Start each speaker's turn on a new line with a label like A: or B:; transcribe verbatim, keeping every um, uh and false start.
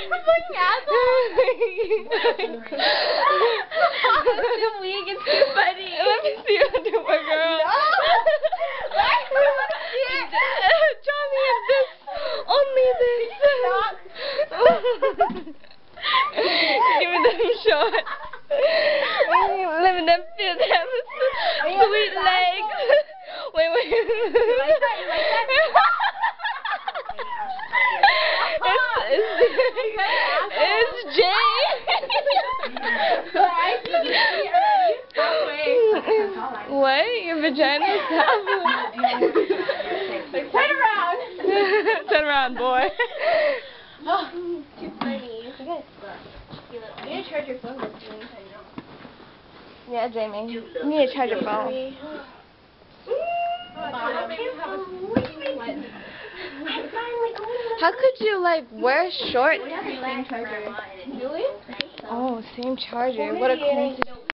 A: fucking asshole. It's too weak. It's too funny.
B: Let me see what I do, my girl.
A: No.
B: Draw me in this. Only this. Give me them shorts. Let me them feel them sweet legs. Wait, wait.
A: You like that? You like that?
B: It's, it's, it's Jay. What? Your vagina's halfway.
A: Turn around.
B: Turn around, boy.
A: Oh, too funny. You guys suck. You need to charge your phone this week.
B: Yeah, Jamie. You need to charge your phone. How could you, like, wear shorts?
A: Really?
B: Oh, same charger. What a coincidence.